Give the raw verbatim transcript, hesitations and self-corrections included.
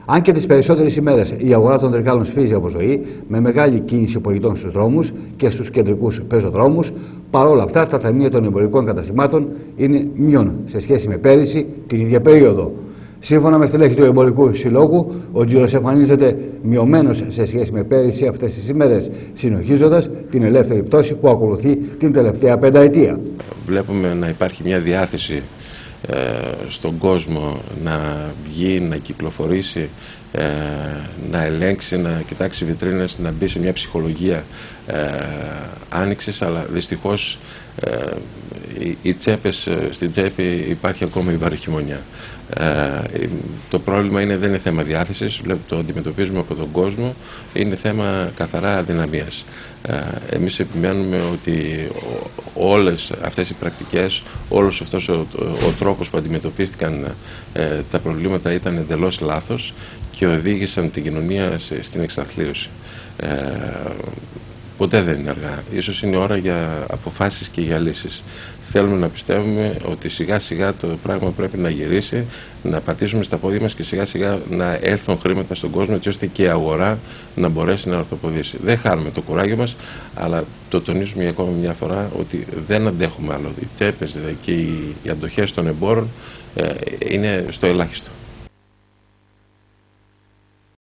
Αν και τις περισσότερες ημέρες η αγορά των τρικάλων σφίζει από ζωή, με μεγάλη κίνηση πολιτών στους δρόμους και στους κεντρικούς πεζοδρόμους, παρόλα αυτά τα ταμεία των εμπορικών καταστημάτων είναι μείον σε σχέση με πέρυσι την ίδια περίοδο. Σύμφωνα με στελέχη του Εμπορικού Συλλόγου, ο τζίρος εμφανίζεται μειωμένος σε σχέση με πέρυσι αυτές τις ημέρες, συνοχίζοντας την ελεύθερη πτώση που ακολουθεί την τελευταία πενταετία. Βλέπουμε να υπάρχει μια διάθεση ε, στον κόσμο να βγει, να κυκλοφορήσει, ε, να ελέγξει, να κοιτάξει βιτρίνες, να μπει σε μια ψυχολογία ε, άνοιξης, αλλά δυστυχώς ε, οι, οι τσέπες, στην τσέπη υπάρχει ακόμα η βαροχημονιά. Ε, το πρόβλημα είναι, δεν είναι θέμα διάθεσης, το αντιμετωπίζουμε από τον κόσμο, είναι θέμα καθαρά αδυναμίας. Ε, εμείς επιμένουμε ότι όλες αυτές οι πρακτικές, όλος αυτός ο, ο, ο τρόπος που αντιμετωπίστηκαν ε, τα προβλήματα ήταν εντελώς λάθος και οδήγησαν την κοινωνία σε, στην εξαθλίωση. Ε, Ποτέ δεν είναι αργά. Ίσως είναι ώρα για αποφάσεις και για λύσεις. Θέλουμε να πιστεύουμε ότι σιγά σιγά το πράγμα πρέπει να γυρίσει, να πατήσουμε στα πόδια μας και σιγά σιγά να έρθουν χρήματα στον κόσμο, έτσι ώστε και η αγορά να μπορέσει να ορθοποδήσει. Δεν χάνουμε το κουράγιο μας, αλλά το τονίζουμε ακόμα μια φορά ότι δεν αντέχουμε άλλο. Οι τσέπες και οι αντοχές των εμπόρων ε, είναι στο ελάχιστο.